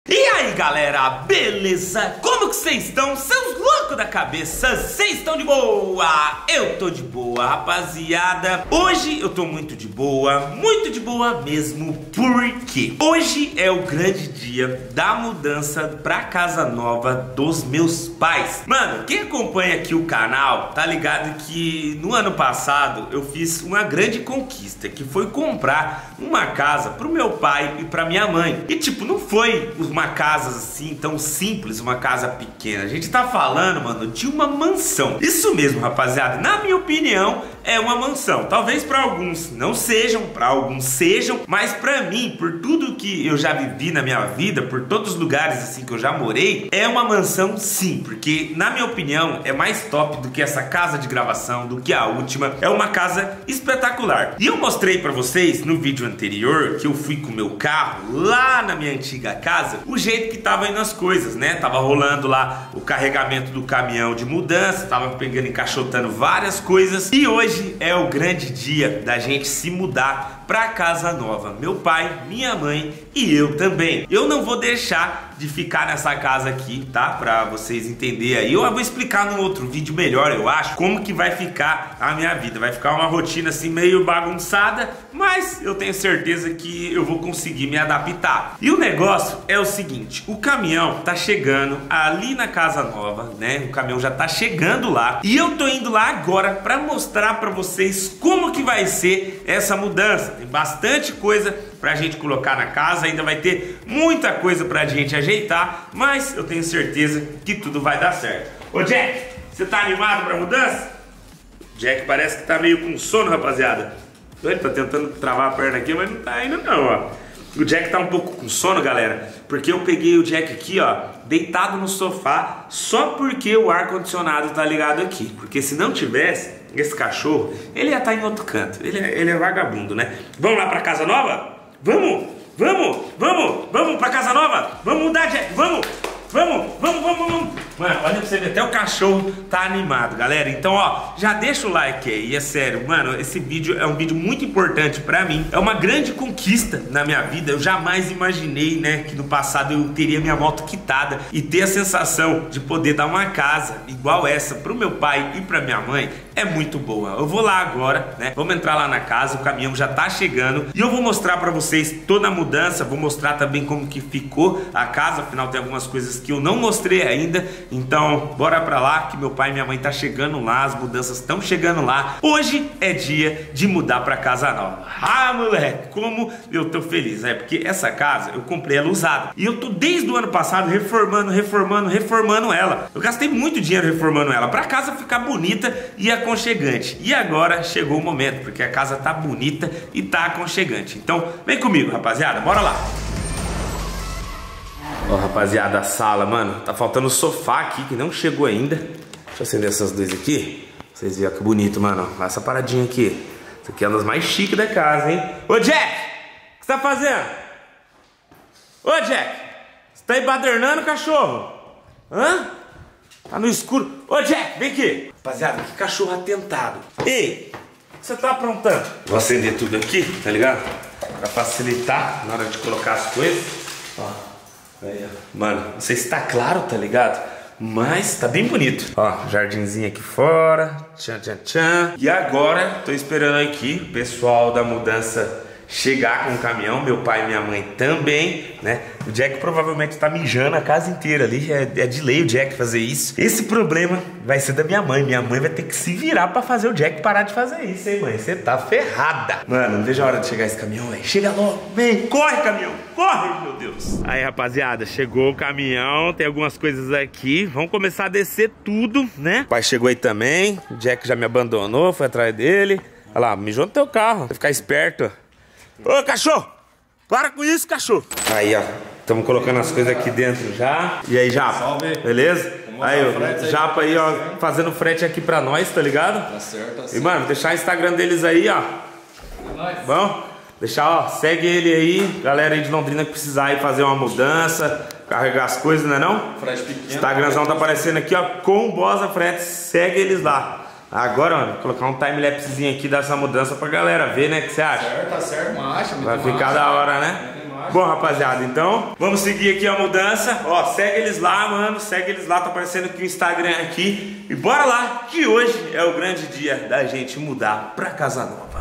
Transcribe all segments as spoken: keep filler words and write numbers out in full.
E aí galera, beleza? Como que vocês estão? Seus loucos da cabeça, vocês estão de boa? Eu tô de boa, rapaziada. Hoje eu tô muito de boa, muito de boa mesmo, porque hoje é o grande dia da mudança pra casa nova dos meus pais. Mano, quem acompanha aqui o canal tá ligado que no ano passado eu fiz uma grande conquista, que foi comprar uma casa pro meu pai e pra minha mãe. E tipo, não foi uma casa assim tão simples, uma casa pequena. A gente tá falando, mano, de uma mansão. Isso mesmo, rapaziada. Na minha opinião, é uma mansão. Talvez pra alguns não sejam, pra alguns sejam, mas pra mim, por tudo que eu já vivi na minha vida, por todos os lugares assim que eu já morei, é uma mansão sim, porque na minha opinião é mais top do que essa casa de gravação, do que a última. É uma casa espetacular. E eu mostrei pra vocês no vídeo anterior que eu fui com o meu carro lá na minha antiga casa, o jeito que tava indo as coisas, né? Tava rolando lá o carregamento do caminhão de mudança, tava pegando, encaixotando várias coisas. E hoje é o grande dia da gente se mudar pra casa nova. Meu pai, minha mãe e eu também. Eu não vou deixar de ficar nessa casa aqui, tá? Pra vocês entenderem aí. Eu vou explicar num outro vídeo melhor, eu acho, como que vai ficar a minha vida. Vai ficar uma rotina assim meio bagunçada, mas eu tenho certeza que eu vou conseguir me adaptar. E o negócio é o seguinte, o caminhão tá chegando ali na casa nova, né? O caminhão já tá chegando lá. E eu tô indo lá agora pra mostrar pra vocês como que vai ser essa mudança. Tem bastante coisa pra gente colocar na casa, ainda vai ter muita coisa pra gente ajeitar, mas eu tenho certeza que tudo vai dar certo. Ô Jack, você tá animado pra mudança? Jack parece que tá meio com sono, rapaziada. Ele tá tentando travar a perna aqui, mas não tá indo não, ó. O Jack tá um pouco com sono, galera, porque eu peguei o Jack aqui, ó, deitado no sofá, só porque o ar-condicionado tá ligado aqui. Porque se não tivesse, esse cachorro, ele ia estar em outro canto. Ele é, ele é vagabundo, né? Vamos lá pra casa nova? Vamos! Vamos! Vamos! Vamos pra casa nova! Vamos mudar, Jack! Vamos! Vamos! Vamos, vamos, vamos! Mano, olha pra você ver, até o cachorro tá animado, galera. Então, ó, já deixa o like aí, é sério. Mano, esse vídeo é um vídeo muito importante pra mim. É uma grande conquista na minha vida. Eu jamais imaginei, né, que no passado eu teria minha moto quitada e ter a sensação de poder dar uma casa igual essa pro meu pai e pra minha mãe é muito boa. Eu vou lá agora, né, vamos entrar lá na casa, o caminhão já tá chegando e eu vou mostrar pra vocês toda a mudança. Vou mostrar também como que ficou a casa, afinal tem algumas coisas que eu não mostrei ainda. Então, bora pra lá que meu pai e minha mãe tá chegando lá, as mudanças estão chegando lá. Hoje é dia de mudar pra casa nova. Ah, moleque, como eu tô feliz, né? Porque essa casa, eu comprei ela usada. E eu tô desde o ano passado reformando, reformando, reformando ela. Eu gastei muito dinheiro reformando ela, pra casa ficar bonita e aconchegante. E agora chegou o momento, porque a casa tá bonita e tá aconchegante. Então, vem comigo, rapaziada, bora lá. Ó, rapaziada, a sala, mano, tá faltando o sofá aqui, que não chegou ainda. Deixa eu acender essas duas aqui. Vocês viram que bonito, mano. Olha essa paradinha aqui. Isso aqui é uma das mais chiques da casa, hein? Ô, Jack! O que você tá fazendo? Ô, Jack! Você tá aí badernando, cachorro? Hã? Tá no escuro. Ô, Jack, vem aqui. Rapaziada, que cachorro atentado. Ei, o que você tá aprontando? Vou acender tudo aqui, tá ligado? Pra facilitar na hora de colocar as coisas. Ó. Aí, mano, não sei se tá claro, tá ligado? Mas tá bem bonito. Ó, jardinzinho aqui fora. Tchan, tchan, tchan. E agora, tô esperando aqui o pessoal da mudança chegar com o caminhão. Meu pai e minha mãe também, né? O Jack provavelmente tá mijando a casa inteira ali. É, é de lei o Jack fazer isso. Esse problema vai ser da minha mãe. Minha mãe vai ter que se virar pra fazer o Jack parar de fazer isso, hein, mãe? Você tá ferrada. Mano, não vejo a hora de chegar esse caminhão, velho. Chega logo, vem. Corre, caminhão. Corre, meu Deus. Aí, rapaziada, chegou o caminhão. Tem algumas coisas aqui. Vamos começar a descer tudo, né? O pai chegou aí também. O Jack já me abandonou, foi atrás dele. Olha lá, mijou no teu carro. Pra ficar esperto. Ô, cachorro! Para com isso, cachorro! Aí, ó. Estamos colocando as coisas aqui dentro já. E aí, Japa? Salve. Beleza? Aí, o Japa aí, ó, fazendo frete aqui pra nós, tá ligado? Tá certo, tá certo. E, mano, deixar o Instagram deles aí, ó. É bom? Deixar, ó, segue ele aí. Galera aí de Londrina que precisar aí fazer uma mudança, carregar as coisas, não é não? Frete pequeno. Instagramzão tá aparecendo aqui, ó, com Bosa Frete. Segue eles lá. Agora, mano, vou colocar um time-lapsezinho aqui dessa mudança pra galera ver, né? O que você acha? Certo, tá certo, macho. Vai ficar da hora, né? Bom, rapaziada, então vamos seguir aqui a mudança. Ó, segue eles lá, mano. Segue eles lá, tá aparecendo aqui o Instagram aqui. E bora lá, que hoje é o grande dia da gente mudar pra casa nova.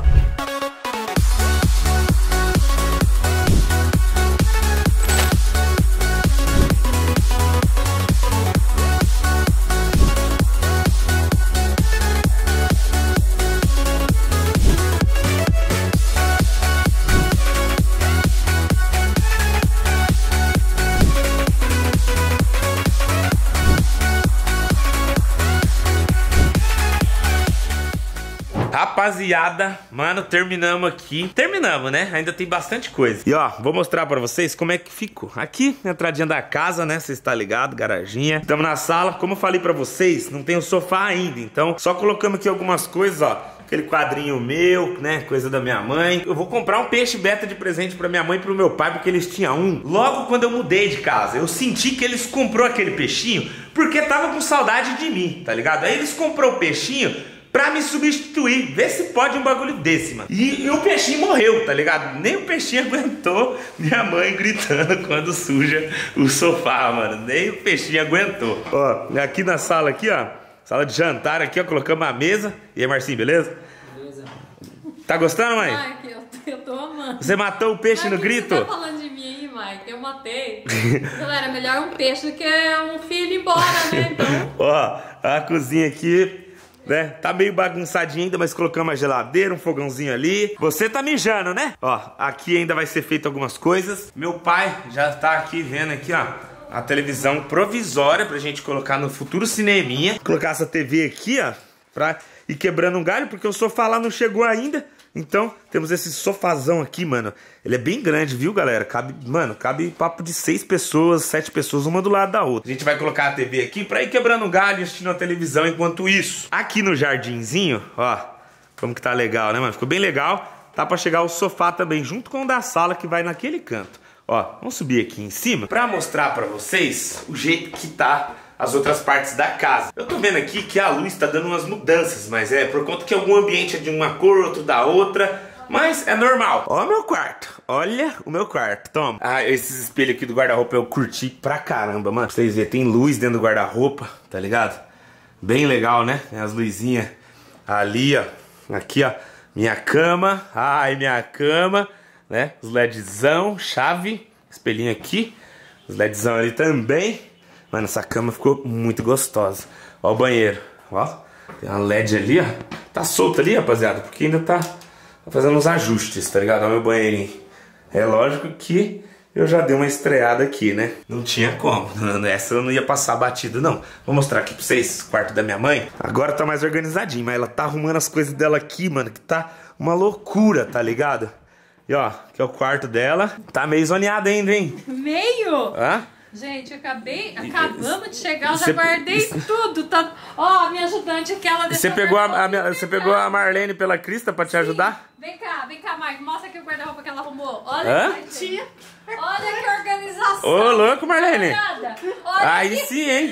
Rapaziada, mano, terminamos aqui. Terminamos, né? Ainda tem bastante coisa. E ó, vou mostrar pra vocês como é que ficou. Aqui, entradinha da casa, né? Vocês estão ligados, garaginha. Estamos na sala. Como eu falei pra vocês, não tem o sofá ainda. Então, só colocamos aqui algumas coisas, ó. Aquele quadrinho meu, né? Coisa da minha mãe. Eu vou comprar um peixe beta de presente pra minha mãe e pro meu pai, porque eles tinham um. Logo quando eu mudei de casa, eu senti que eles comprou aquele peixinho porque tava com saudade de mim, tá ligado? Aí eles comprou o peixinho pra me substituir. Vê se pode um bagulho desse, mano. E, e o peixinho morreu, tá ligado? Nem o peixinho aguentou minha mãe gritando quando suja o sofá, mano. Nem o peixinho aguentou. Ó, aqui na sala aqui, ó. Sala de jantar aqui, ó. Colocamos a mesa. E aí, Marcinho, beleza? Beleza. Tá gostando, mãe? Mike, eu, eu tô amando. Você matou o peixe Mike, no grito? Você tá falando de mim aí, Mike? Eu matei. Galera, melhor um peixe do que um filho embora, né? Então... Ó, a cozinha aqui... né? Tá meio bagunçadinho ainda, mas colocamos a geladeira, um fogãozinho ali. Você tá mijando, né? Ó, aqui ainda vai ser feito algumas coisas. Meu pai já tá aqui vendo aqui, ó, a televisão provisória pra gente colocar no futuro cineminha. Vou colocar essa T V aqui, ó, pra ir quebrando um galho, porque o sofá lá não chegou ainda. Então, temos esse sofazão aqui, mano. Ele é bem grande, viu, galera? Cabe, mano, cabe papo de seis pessoas, sete pessoas, uma do lado da outra. A gente vai colocar a T V aqui pra ir quebrando um galho e assistindo a televisão enquanto isso. Aqui no jardinzinho, ó, como que tá legal, né, mano? Ficou bem legal. Tá pra chegar o sofá também, junto com o da sala, que vai naquele canto. Ó, vamos subir aqui em cima pra mostrar pra vocês o jeito que tá as outras partes da casa. Eu tô vendo aqui que a luz tá dando umas mudanças, mas é por conta que algum ambiente é de uma cor, outro da outra. Mas é normal. Ó o meu quarto. Olha o meu quarto. Toma. Ah, esses espelhos aqui do guarda-roupa eu curti pra caramba, mano. Pra vocês verem, tem luz dentro do guarda-roupa, tá ligado? Bem legal, né? As luzinhas ali, ó. Aqui, ó. Minha cama. Ai, minha cama. Né? Os LEDzão, chave. Espelhinho aqui. Os LEDzão ali também. Mano, essa cama ficou muito gostosa. Ó o banheiro. Ó. Tem uma L E D ali, ó. Tá solto ali, rapaziada. Porque ainda tá... Tô fazendo uns ajustes, tá ligado? Olha o meu banheirinho. É lógico que eu já dei uma estreada aqui, né? Não tinha como. Essa eu não ia passar batido, não. Vou mostrar aqui pra vocês o quarto da minha mãe. Agora tá mais organizadinho, mas ela tá arrumando as coisas dela aqui, mano, que tá uma loucura, tá ligado? E ó, que é o quarto dela. Tá meio zoneado ainda, hein? Meio? Hã? Gente, eu acabei, acabamos de chegar, eu já guardei tudo, tá? Ó, a minha ajudante aquela... Você pegou a, a minha, você pegou a Marlene pela Crista pra te ajudar? Vem cá, vem cá, Mike, mostra aqui o guarda-roupa que ela arrumou. Olha que olha que organização. Ô, louco, Marlene. Olha aí aqui. Sim, hein?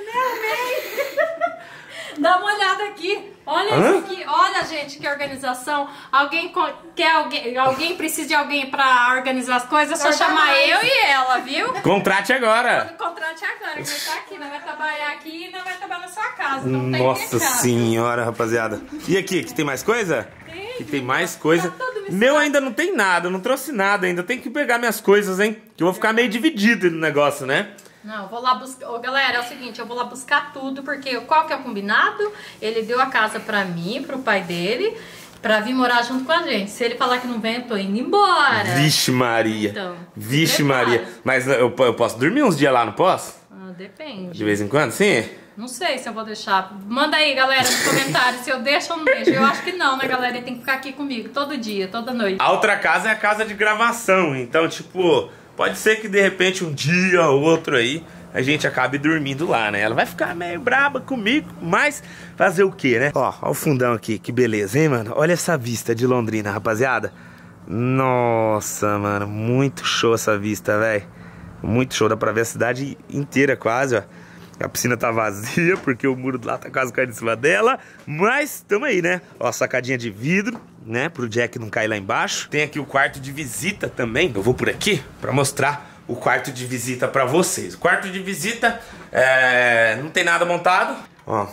Dá uma olhada aqui. Olha Hã? isso aqui. Olha, gente, que organização. Alguém quer alguém, alguém precisa de alguém pra organizar as coisas, é só chamar eu e ela, viu? Contrate agora. Contrate agora, que vai estar aqui, não vai trabalhar aqui e não vai trabalhar na sua casa. Não Nossa tem senhora, rapaziada. E aqui, que tem mais coisa? Tem. Que tem mais coisa. Tá tudo misturado. Meu ainda não tem nada, eu não trouxe nada ainda. Eu tenho que pegar minhas coisas, hein? Que eu vou ficar meio dividido no negócio, né? Não, eu vou lá buscar... Ô, galera, é o seguinte, eu vou lá buscar tudo, porque qual que é o combinado? Ele deu a casa pra mim, pro pai dele, pra vir morar junto com a gente. Se ele falar que não vem, eu tô indo embora. Vixe Maria. Então, Vixe prepara. Maria. Mas eu, eu posso dormir uns dias lá, não posso? Ah, depende. De vez em quando, sim? Não sei se eu vou deixar. Manda aí, galera, nos comentários se eu deixo ou não deixo. Eu acho que não, né, galera? Ele tem que ficar aqui comigo todo dia, toda noite. A outra casa é a casa de gravação. Então, tipo, pode ser que de repente um dia ou outro aí a gente acabe dormindo lá, né? Ela vai ficar meio braba comigo, mas fazer o quê, né? Ó, ó o fundão aqui, que beleza, hein, mano? Olha essa vista de Londrina, rapaziada. Nossa, mano, muito show essa vista, velho. Muito show, dá pra ver a cidade inteira quase, ó. A piscina tá vazia, porque o muro lá tá quase caindo em cima dela. Mas tamo aí, né? Ó, sacadinha de vidro. né? Pro Jack não cair lá embaixo. Tem aqui o quarto de visita também. Eu vou por aqui pra mostrar o quarto de visita pra vocês. O quarto de visita é... não tem nada montado. Ó.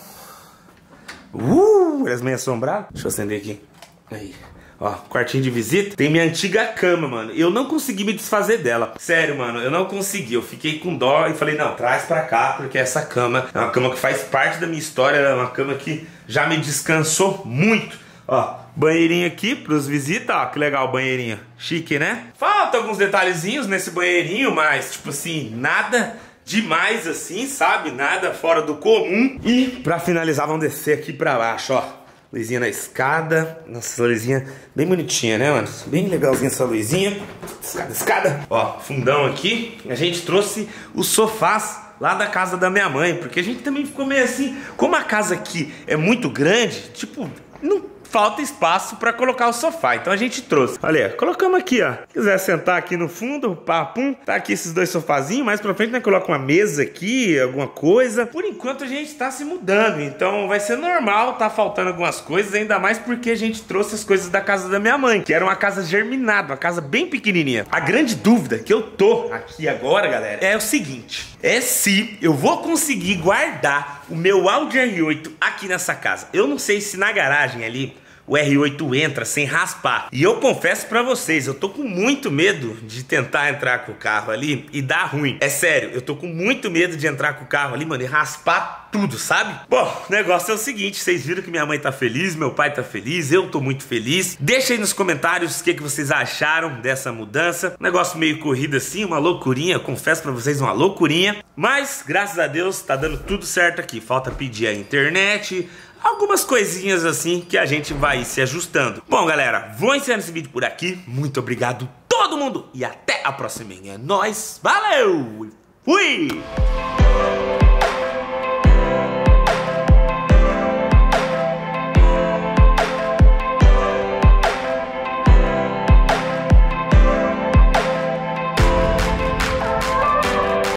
Uh, elas meio assombradas. Deixa eu acender aqui. Aí. Ó, quartinho de visita. Tem minha antiga cama, mano. Eu não consegui me desfazer dela. Sério, mano, eu não consegui. Eu fiquei com dó e falei, não, traz pra cá, porque essa cama é uma cama que faz parte da minha história. É uma cama que já me descansou muito. Ó, banheirinho aqui pros visitas. Ó, que legal o banheirinho. Chique, né? Falta alguns detalhezinhos nesse banheirinho, mas, tipo assim, nada demais assim, sabe? Nada fora do comum. E pra finalizar, vamos descer aqui pra baixo, ó. Luzinha na escada. Nossa, essa luzinha bem bonitinha, né, mano? Bem legalzinha essa luzinha. Escada, escada. Ó, fundão aqui. A gente trouxe os sofás lá da casa da minha mãe, porque a gente também ficou meio assim. Como a casa aqui é muito grande, tipo, não falta espaço pra colocar o sofá, então a gente trouxe. Olha, colocamos aqui, ó. Se quiser sentar aqui no fundo, papum, tá aqui esses dois sofazinhos. Mais pra frente, né, coloca uma mesa aqui, alguma coisa. Por enquanto a gente tá se mudando, então vai ser normal, tá faltando algumas coisas, ainda mais porque a gente trouxe as coisas da casa da minha mãe, que era uma casa germinada, uma casa bem pequenininha. A grande dúvida que eu tô aqui agora, galera, é o seguinte: é se eu vou conseguir guardar o meu Audi R oito aqui nessa casa. Eu não sei se na garagem ali o R oito entra sem raspar. E eu confesso pra vocês, eu tô com muito medo de tentar entrar com o carro ali e dar ruim. É sério, eu tô com muito medo de entrar com o carro ali, mano, e raspar tudo, sabe? Bom, o negócio é o seguinte, vocês viram que minha mãe tá feliz, meu pai tá feliz, eu tô muito feliz. Deixa aí nos comentários o que, que vocês acharam dessa mudança. Um negócio meio corrido assim, uma loucurinha, confesso pra vocês, uma loucurinha. Mas, graças a Deus, tá dando tudo certo aqui. Falta pedir a internet, algumas coisinhas assim que a gente vai se ajustando. Bom, galera, vou encerrar esse vídeo por aqui. Muito obrigado todo mundo e até a próxima. É nóis, valeu e fui!